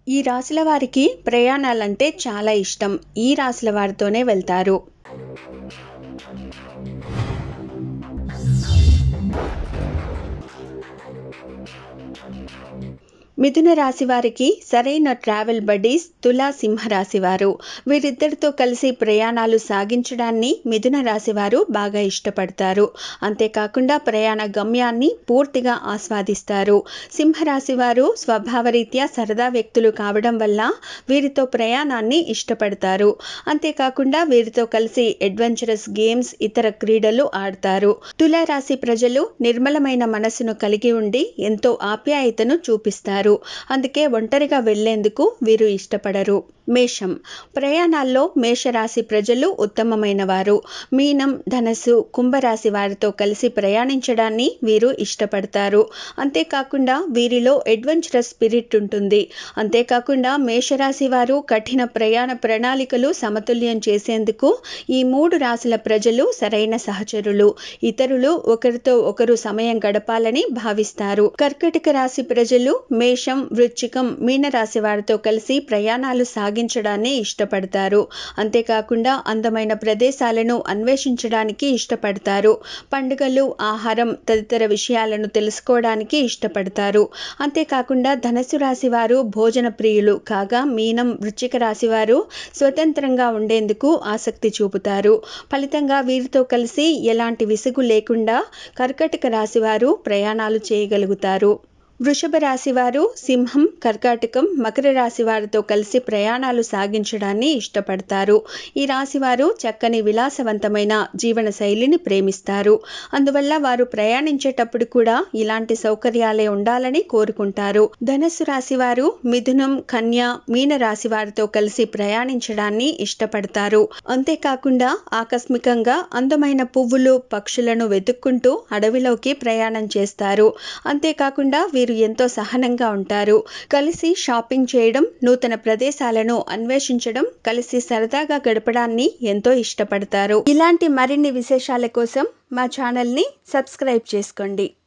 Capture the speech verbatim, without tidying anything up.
ఈ రాశుల వారికి ప్రయాణాలంటే చాలా ఇష్టం. ఈ రాశుల వారితోనే వెళ్తారు. మిథున రాశి వారికి సరైన ట్రావెల్ బడీస్ తులా సింహ రాశి వారు. వీరిద్దరితో కలిసి ప్రయాణాలు సాగించడాన్ని మిథున రాశి వారు బాగా ఇష్టపడతారు. అంతేకాకుండా ప్రయాణ గమ్యాన్ని పూర్తిగా ఆస్వాదిస్తారు. సింహరాశి వారు స్వభావరీత్యా సరదా వ్యక్తులు కావడం వల్ల వీరితో ప్రయాణాన్ని ఇష్టపడతారు. అంతేకాకుండా వీరితో కలిసి అడ్వెంచరస్ గేమ్స్, ఇతర క్రీడలు ఆడతారు. తులారాశి ప్రజలు నిర్మలమైన మనసును కలిగి ఉండి ఎంతో ఆప్యాయతను చూపిస్తారు. అందుకే ఒంటరిగా వెళ్లేందుకు వీరు ఇష్టపడరు. మేషం. ప్రయాణాల్లో మేషరాశి ప్రజలు ఉత్తమమైన వారు. మీనం, ధనస్సు, కుంభరాశి వారితో కలిసి ప్రయాణించడాన్ని వీరు ఇష్టపడతారు. అంతేకాకుండా వీరిలో అడ్వెంచరస్ స్పిరిట్ ఉంటుంది. అంతేకాకుండా మేషరాశి వారు కఠిన ప్రయాణ ప్రణాళికలు సమతుల్యం చేసేందుకు ఈ మూడు రాశుల ప్రజలు సరైన సహచరులు. ఇతరులు ఒకరితో ఒకరు సమయం గడపాలని భావిస్తారు. కర్కాటక రాశి ప్రజలు మేషం, వృశ్చికం, మీనరాశి వారితో కలిసి ప్రయాణాలు సాగించడాన్ని ఇష్టపడతారు. అంతేకాకుండా అందమైన ప్రదేశాలను అన్వేషించడానికి ఇష్టపడతారు. పండుగలు, ఆహారం తదితర విషయాలను తెలుసుకోవడానికి ఇష్టపడతారు. అంతేకాకుండా ధనుసు రాశి వారు భోజన ప్రియులు కాగా మీనం, వృశ్చిక రాశి వారు స్వతంత్రంగా ఉండేందుకు ఆసక్తి చూపుతారు. ఫలితంగా వీరితో కలిసి ఎలాంటి విసుగు లేకుండా కర్కాటక రాశి వారు ప్రయాణాలు చేయగలుగుతారు. వృషభ రాశి వారు సింహం, కర్కాటకం, మకర రాశి వారితో కలిసి ప్రయాణాలు సాగించడాన్ని ఇష్టపడతారు. ఈ రాశి వారు చక్కని విలాసవంతమైన జీవన శైలిని ప్రేమిస్తారు. అందువల్ల వారు ప్రయాణించేటప్పుడు కూడా ఇలాంటి సౌకర్యాలే ఉండాలని కోరుకుంటారు. ధనస్సు రాశి వారు మిథునం, కన్య, మీన రాశి వారితో కలిసి ప్రయాణించడాన్ని ఇష్టపడతారు. అంతేకాకుండా ఆకస్మికంగా అందమైన పువ్వులు, పక్షులను వెతుక్కుంటూ అడవిలోకి ప్రయాణం చేస్తారు. అంతేకాకుండా వీరు ఎంతో సహనంగా ఉంటారు. కలిసి షాపింగ్ చేయడం, నూతన ప్రదేశాలను అన్వేషించడం, కలిసి సరదాగా గడపడాన్ని ఎంతో ఇష్టపడతారు. ఇలాంటి మరిన్ని విశేషాల కోసం మా ఛానల్ని సబ్స్క్రైబ్ చేసుకోండి.